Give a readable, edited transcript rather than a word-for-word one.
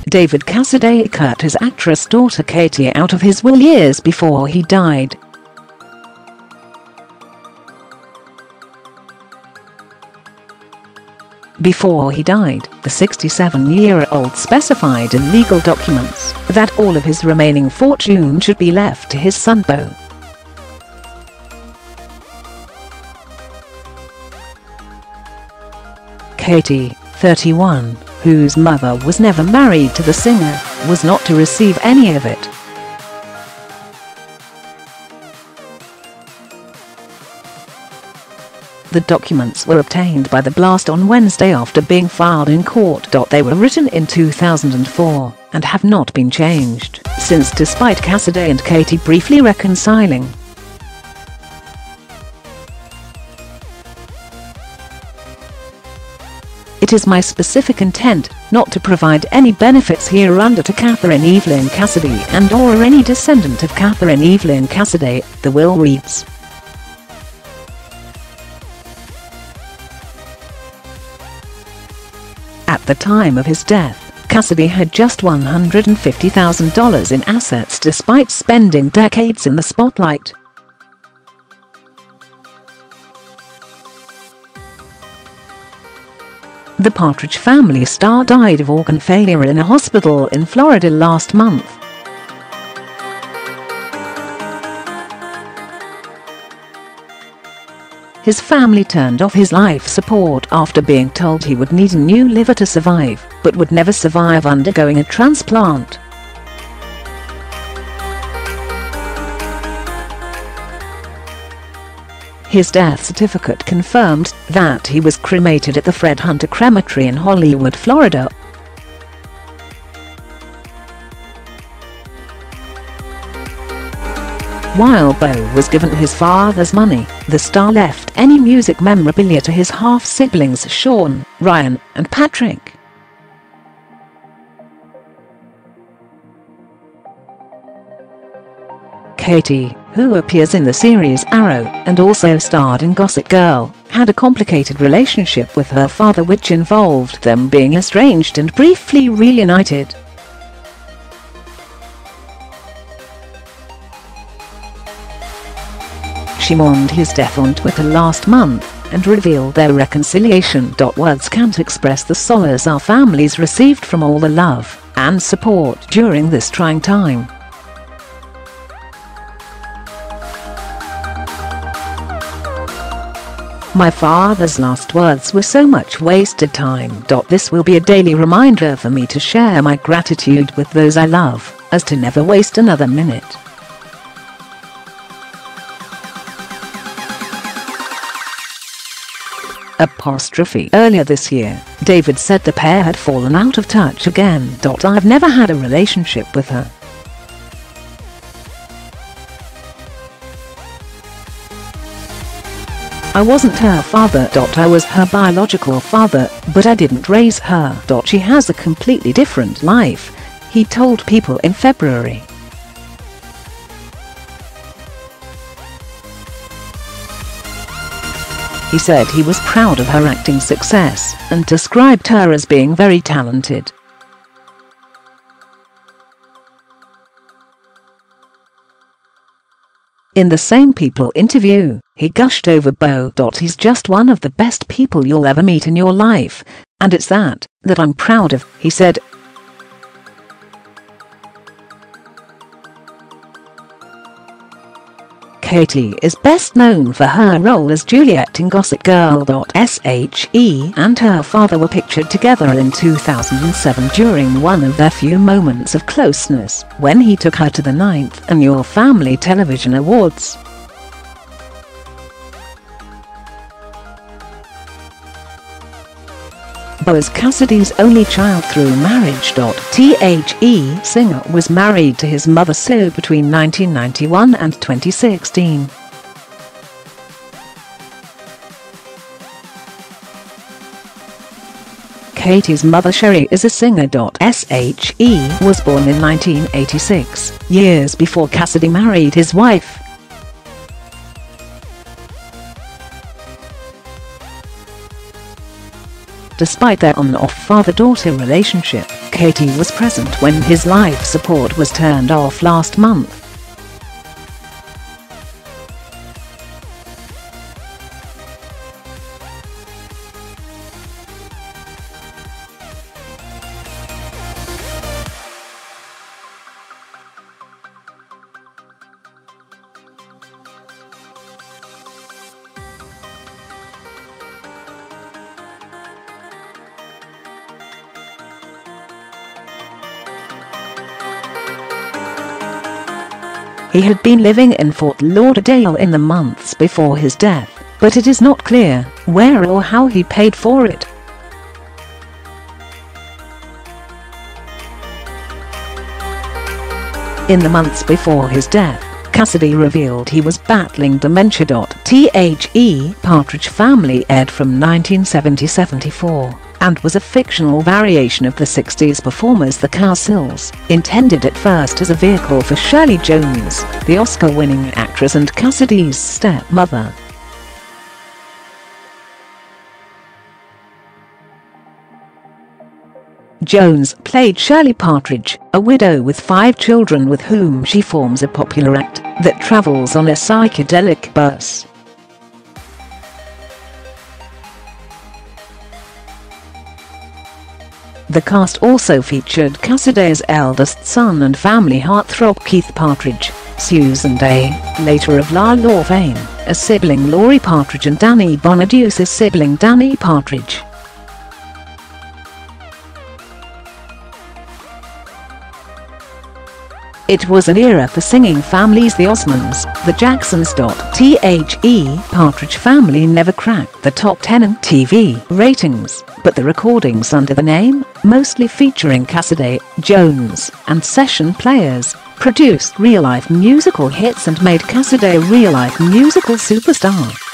David Cassidy cut his actress daughter Katie out of his will years before he died. Before he died, the 67-year-old specified in legal documents that all of his remaining fortune should be left to his son Beau. Katie, 31, whose mother was never married to the singer, was not to receive any of it. The documents were obtained by the Blast on Wednesday after being filed in court. They were written in 2004 and have not been changed since, despite Cassidy and Katie briefly reconciling. It is my specific intent not to provide any benefits hereunder to Catherine Evelyn Cassidy and or any descendant of Catherine Evelyn Cassidy, the will reads. At the time of his death, Cassidy had just $150,000 in assets despite spending decades in the spotlight. The Partridge Family star died of organ failure in a hospital in Florida last month. His family turned off his life support after being told he would need a new liver to survive, but would never survive undergoing a transplant. His death certificate confirmed that he was cremated at the Fred Hunter Crematory in Hollywood, Florida. While Beau was given his father's money, the star left any music memorabilia to his half-siblings Sean, Ryan, and Patrick. Katie, who appears in the series Arrow and also starred in Gossip Girl, had a complicated relationship with her father which involved them being estranged and briefly reunited. She mourned his death on Twitter last month and revealed their reconciliation. Words can't express the solace our families received from all the love and support during this trying time. My father's last words were so much wasted time. This will be a daily reminder for me to share my gratitude with those I love, as to never waste another minute. Earlier this year, David said the pair had fallen out of touch again. I've never had a relationship with her. I wasn't her father. I was her biological father, but I didn't raise her. She has a completely different life, he told People in February. He said he was proud of her acting success and described her as being very talented. In the same People interview, he gushed over Beau. He's just one of the best people you'll ever meet in your life, and it's that I'm proud of, he said. Katie is best known for her role as Juliet in Gossip Girl. She and her father were pictured together in 2007 during one of their few moments of closeness when he took her to the 9th Annual Family Television Awards. Beau is Cassidy's only child through marriage. The singer was married to his mother Sue between 1991 and 2016. Katie's mother Sherry is a singer. She was born in 1986, years before Cassidy married his wife. Despite their on-off father-daughter relationship, Katie was present when his life support was turned off last month. He had been living in Fort Lauderdale in the months before his death, but it is not clear where or how he paid for it. In the months before his death, Cassidy revealed he was battling dementia. The Partridge Family aired from 1970-74 and was a fictional variation of the 60s performers the Cassills, intended at first as a vehicle for Shirley Jones, the Oscar-winning actress and Cassidy's stepmother. Jones played Shirley Partridge, a widow with 5 children with whom she forms a popular act that travels on a psychedelic bus. The cast also featured Cassidy's eldest son and family heartthrob Keith Partridge, Susan Day, later of La Law fame, a sibling Laurie Partridge, and Danny Bonaduce's sibling Danny Partridge. It was an era for singing families. The Osmonds, the Jacksons. The Partridge Family never cracked the top 10 in TV ratings, but the recordings under the name, mostly featuring Cassidy, Jones, and session players, produced real-life musical hits and made Cassidy a real-life musical superstar.